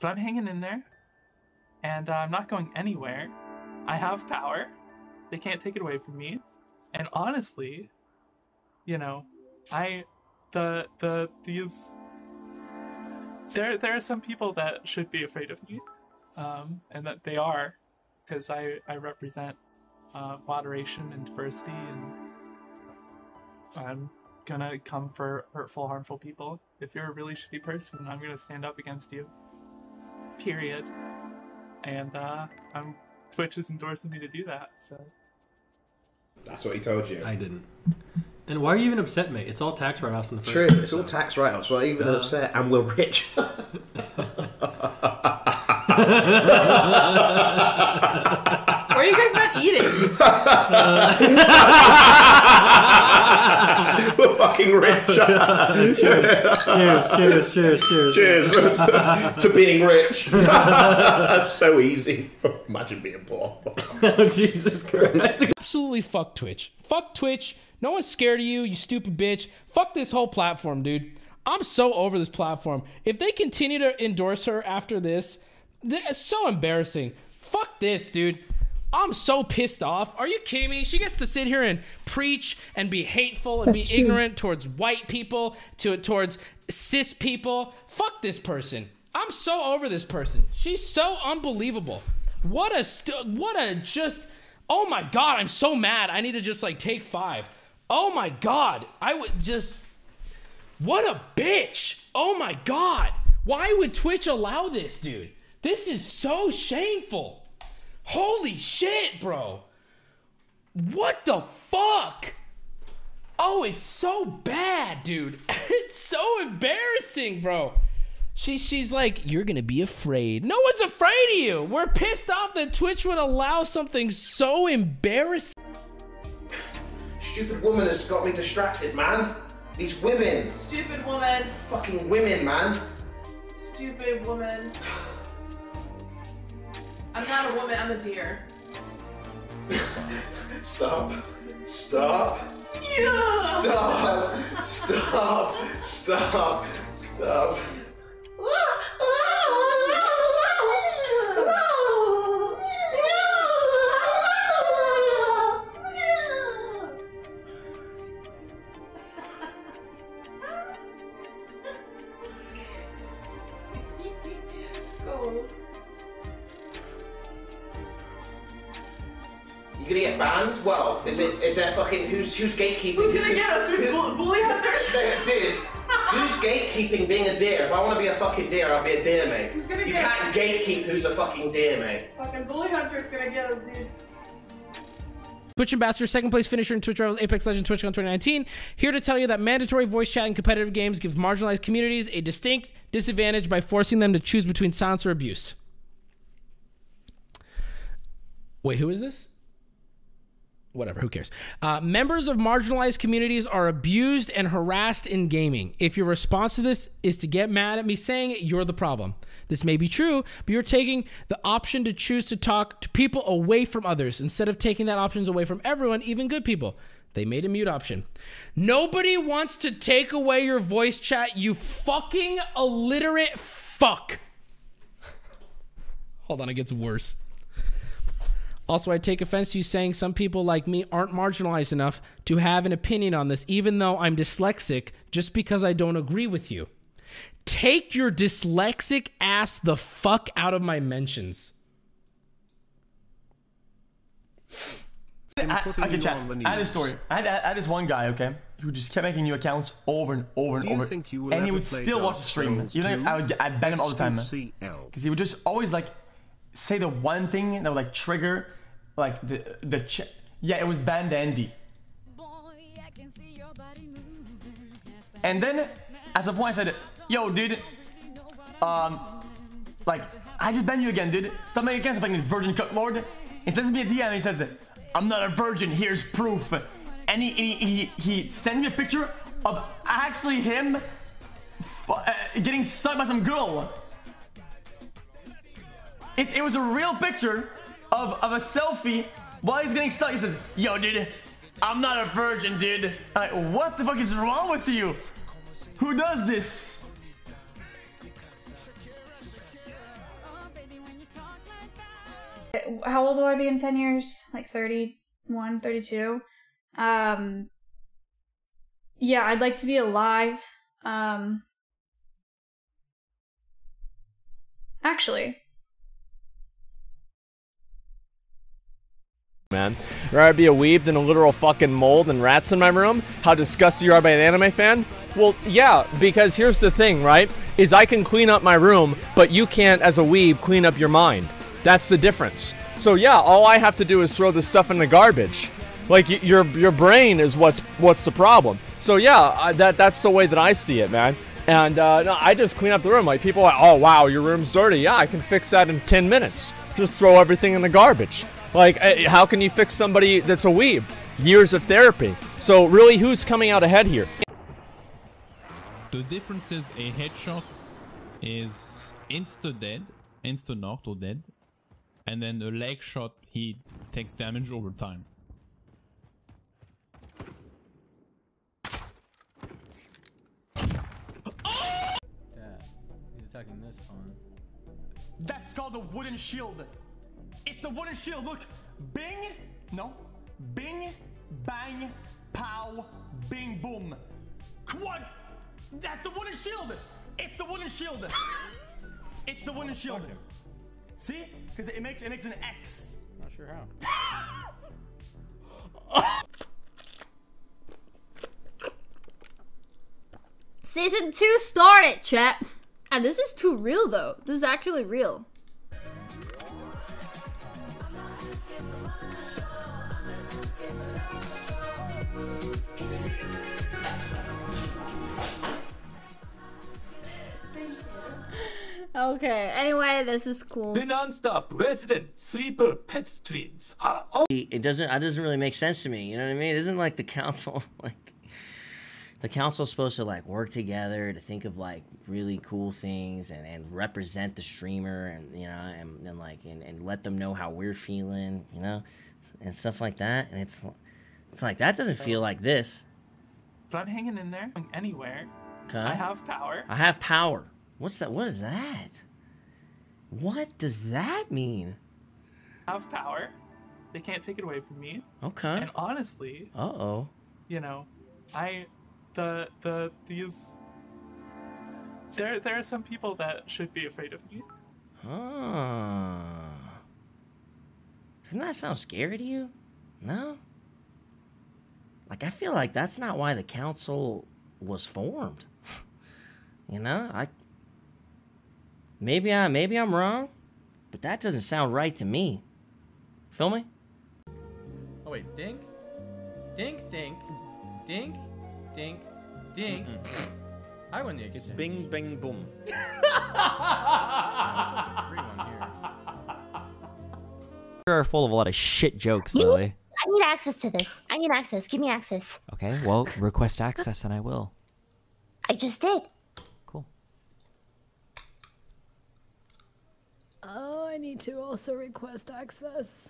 but I'm hanging in there, and I'm not going anywhere. I have power. They can't take it away from me. And honestly, you know, there are some people that should be afraid of me, and that they are, because I represent moderation and diversity, and I'm gonna come for hurtful, harmful people. If you're a really shitty person, I'm gonna stand up against you. Period. And Twitch is endorsing me to do that, so. That's what he told you. I didn't. And why are you even upset, mate? It's all tax write-offs in the first True, place. it's all tax write-offs. Why are you even upset? And we're rich. Or are you guys not eating? We're fucking rich. Cheers to being rich. That's so easy. Imagine being poor. Oh, Jesus Christ. Absolutely fuck Twitch. Fuck Twitch. No one's scared of you, you stupid bitch. Fuck this whole platform, dude. I'm so over this platform. If they continue to endorse her after this, it's so embarrassing. Fuck this, dude. I'm so pissed off. Are you kidding me? She gets to sit here and preach and be hateful and be ignorant towards white people, towards cis people. Fuck this person. I'm so over this person. She's so unbelievable. What a just, oh my God, I'm so mad. I need to just like take 5. Oh my God. I would just, what a bitch. Oh my God. Why would Twitch allow this, dude? This is so shameful. Holy shit, bro. What the fuck? Oh, it's so bad, dude. It's so embarrassing, bro. She's like, you're gonna be afraid. No one's afraid of you. We're pissed off that Twitch would allow something so embarrassing. Stupid woman has got me distracted, man. These women. Stupid woman. Fucking women, man. Stupid woman. I'm not a woman, I'm a deer. Stop. Stop. Yeah. Stop. Stop. Stop. Stop. You gonna get banned? Well, is there fucking who's gatekeeping? Who's gonna get us? Bully hunters? Dude, who's gatekeeping being a deer? If I want to be a fucking deer, I'll be a deer, mate. Who's gonna you get can't gatekeep who's a fucking deer, mate. Fucking bully hunter's gonna get us, dude. Twitch Ambassador, second place finisher in Twitch Rivals Apex Legends TwitchCon 2019. Here to tell you that mandatory voice chat in competitive games give marginalized communities a distinct disadvantage by forcing them to choose between silence or abuse. Wait, who is this? Whatever, who cares? Members of marginalized communities are abused and harassed in gaming. If your response to this is to get mad at me saying it, you're the problem. This may be true, but you're taking the option to choose to talk to people away from others instead of taking that options away from everyone, even good people. They made a mute option. Nobody wants to take away your voice chat, you fucking illiterate fuck. Hold on, it gets worse. Also, I take offense to you saying some people like me aren't marginalized enough to have an opinion on this, even though I'm dyslexic, just because I don't agree with you. Take your dyslexic ass the fuck out of my mentions. Okay, chat. I had a story. I had this one guy, okay, who just kept making new accounts over and over and over, and he would still watch the stream. You know, I'd ban him all the time, because he would just always like say the one thing that would like trigger like yeah, it was banned Andy. And then at some point I said, yo dude, like I just banned you again, dude. Stop making accounts like a virgin cuck lord. He sends me a DM and he says, I'm not a virgin, here's proof. And he sends me a picture of actually him getting sucked by some girl. It was a real picture of a selfie while he's getting sucked. He says, yo dude, I'm not a virgin, dude. I'm like, what the fuck is wrong with you? Who does this? How old will I be in 10 years? Like 31, 32. Yeah, I'd like to be alive. Actually. Man, I'd rather be a weeb than a literal fucking mold and rats in my room? How disgusted you are by an anime fan? Well, yeah, because here's the thing, right? Is I can clean up my room, but you can't, as a weeb, clean up your mind. That's the difference. So yeah, all I have to do is throw this stuff in the garbage. Like, your brain is what's the problem. So yeah, that's the way that I see it, man. And no, I just clean up the room. Like, people are like, oh wow, your room's dirty. Yeah, I can fix that in 10 minutes. Just throw everything in the garbage. Like, how can you fix somebody that's a weeb? Years of therapy. So really, who's coming out ahead here? The difference is a headshot is insta-dead, insta-knocked or dead. And then a leg shot, he takes damage over time. Yeah, he's attacking this pawn. That's called a wooden shield. It's the wooden shield. Look, bing, no, bing, bang, pow, bing, boom. What? That's the wooden shield. It's the wooden shield. It's the wooden shield. See? Because it makes an X. Not sure how. Season 2 started, chat. And this is too real though. This is actually real. Okay, anyway, this is cool. The non-stop resident sleeper pet streams are all It doesn't really make sense to me, you know what I mean? It isn't like the council, like, the council's supposed to like work together to think of like really cool things and represent the streamer and, you know, and let them know how we're feeling, you know, and stuff like that. And it's like, that doesn't feel like this. But I'm hanging in there, going anywhere. Okay. I have power. I have power. What's that? What is that? What does that mean? I have power. They can't take it away from me. Okay. And honestly, you know, there are some people that should be afraid of me. Doesn't that sound scary to you? No? Like, I feel like that's not why the council was formed. You know, maybe I'm wrong, but that doesn't sound right to me. Feel me? Oh wait, dink, dink, dink, dink, dink, dink. I win the exchange. It's bing, bing, boom. You're full of a lot of shit jokes, Lily. I need access to this. I need access. Give me access. Okay, well, request access and I will. I just did. Cool. Oh, I need to also request access.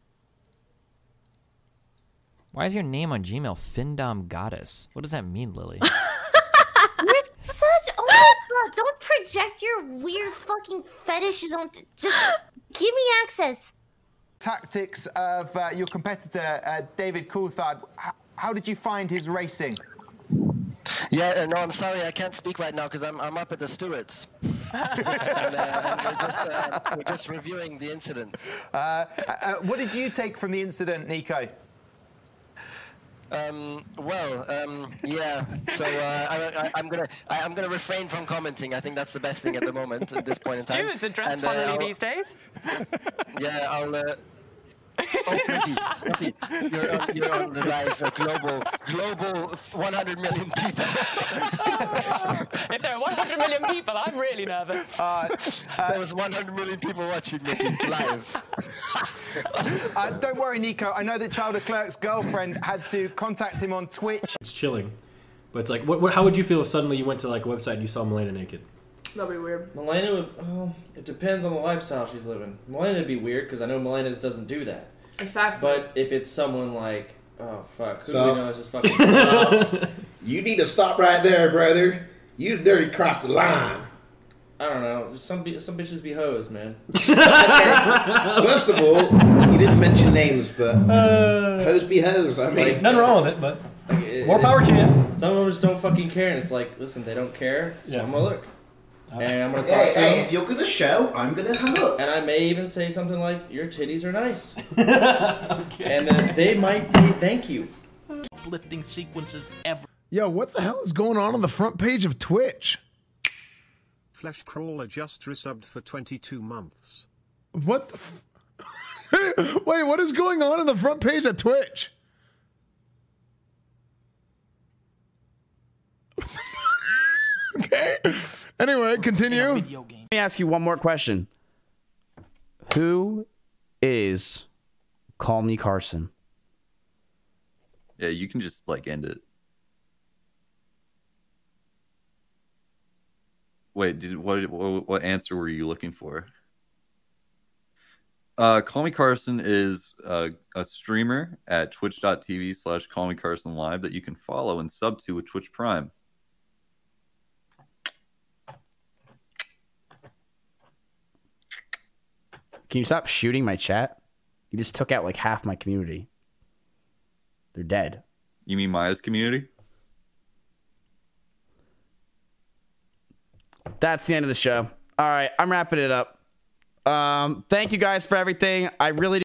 Why is your name on Gmail Findom Goddess? What does that mean, Lily? You're such. Oh my god! Don't project your weird fucking fetishes on. Just give me access. Tactics of your competitor, David Coulthard. How did you find his racing? Yeah, no, I'm sorry, I can't speak right now because I'm up at the stewards. and we're just reviewing the incident. What did you take from the incident, Nico? Yeah. So I'm gonna refrain from commenting. I think that's the best thing at the moment at this point in time. Stewards are dressed funnily these days. Yeah, I'll. Oh, Mickey, you're on the live global 100 million people. If there are 100 million people, I'm really nervous. There was 100 million people watching Mickey live. Don't worry, Nico. I know that Child of Clerk's girlfriend had to contact him on Twitch. It's chilling, but it's like, how would you feel if suddenly you went to like a website and you saw Milena naked? That'd be weird. Milena would. It depends on the lifestyle she's living. Milena would be weird because I know Milena doesn't do that. Exactly. But if it's someone like, oh fuck, who do we know is just fucking. You need to stop right there, brother. You dirty crossed the line. I don't know. Some bitches be hoes, man. First of all, you didn't mention names, but hoes be hoes. I mean, nothing wrong with it, but more power to you. Some of them just don't fucking care, and it's like, listen, they don't care, so I'm gonna look. And I'm gonna talk to them. Hey, if you're gonna show, I'm gonna have a look. And I may even say something like, your titties are nice. And then they might say thank you. Uplifting sequences ever. Yo, what the hell is going on the front page of Twitch? Fleshcrawler just resubbed for 22 months. What the Wait, what is going on the front page of Twitch? Okay. Anyway, continue. Let me ask you one more question. Who is Call Me Carson? Yeah, you can just like end it. Wait, what answer were you looking for? Call Me Carson is a streamer at twitch.tv/callmecarsonlive that you can follow and sub to with Twitch Prime. Can you stop shooting my chat? You just took out like half my community. They're dead. You mean Maya's community? That's the end of the show. All right, I'm wrapping it up. Thank you guys for everything. I really